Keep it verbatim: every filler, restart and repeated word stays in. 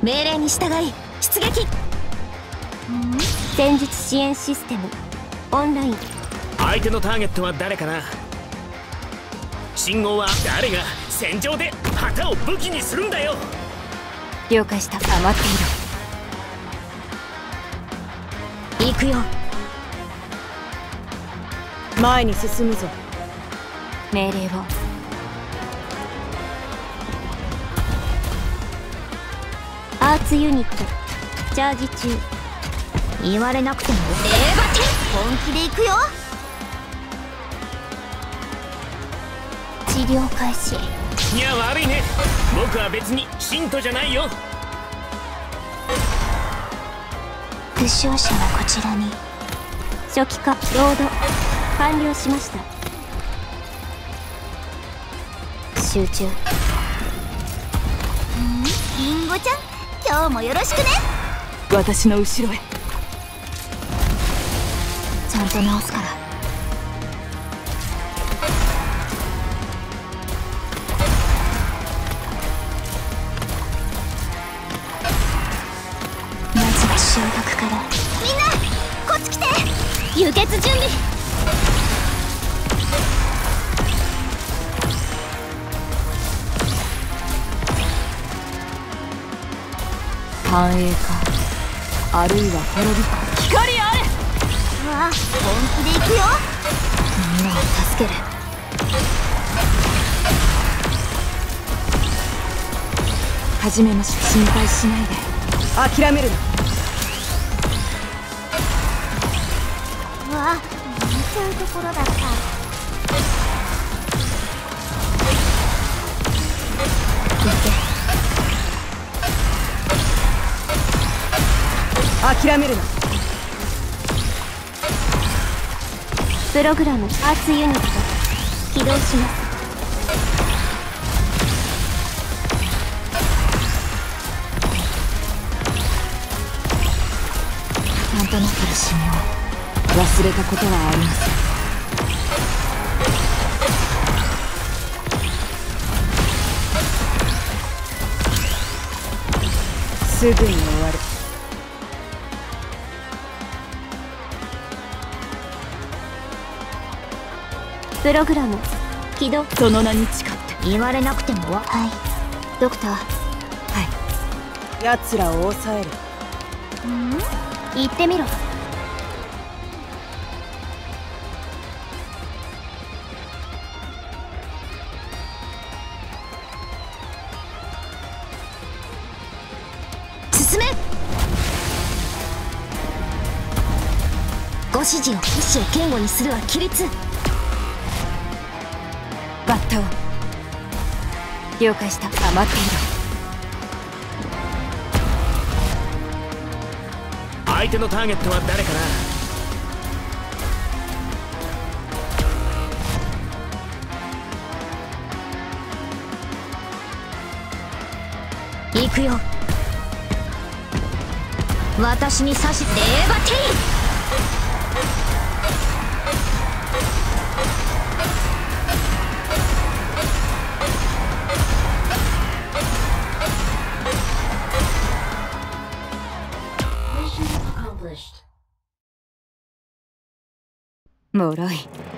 命令に従い出撃。戦術支援システムオンライン。 相手のターゲットは誰かな。信号は誰が戦場で旗を武器にするんだよ。 了解した。余っている。行くよ。 前に進むぞ。 命令を。アーツユニットチャージ中。言われなくてもレーバテン本気で行くよ。治療開始。 いや悪いね、僕は別に信徒じゃないよ。 負傷者はこちらに。初期化ロード完了しました。集中。リンゴちゃん、今日もよろしくね。 私の後ろへ。 ちゃんと直すから。まずは消毒から。みんなこっち来て。輸血準備。 繁栄か、あるいは滅びか。光あれ。 うわ、本気で行くよ。みんなを助ける。 はじめまして。心配しないで。諦めるな。 うわ、見ちゃうところだった。 諦めるな。 プログラムアーツユニット起動します。 なんとなくの信用忘れたことはありません。すぐに終わる。 プログラム起動。 その名に誓って。 言われなくても。はい、ドクター。はい。奴らを抑える。 ん？言ってみろ。進め。ご指示を意志を堅固にするは規律。 バッタを。了解した。余っている。 相手のターゲットは誰かな。 行くよ。私に指しレーバテイ。 もろい。